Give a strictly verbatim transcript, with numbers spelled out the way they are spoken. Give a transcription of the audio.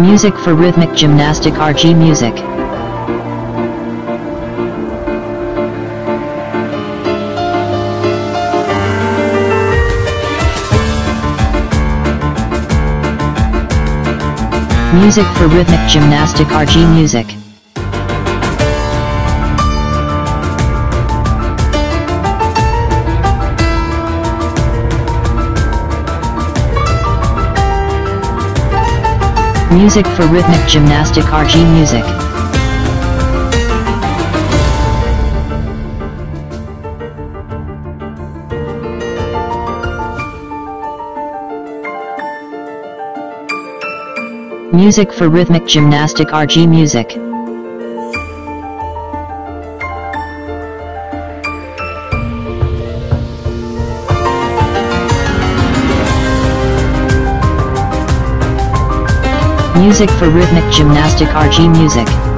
Music for rhythmic gymnastic R G music. Music for rhythmic gymnastic R G music. Music for rhythmic gymnastic R G music. Music for rhythmic gymnastic R G music. Music for rhythmic gymnastic R G music.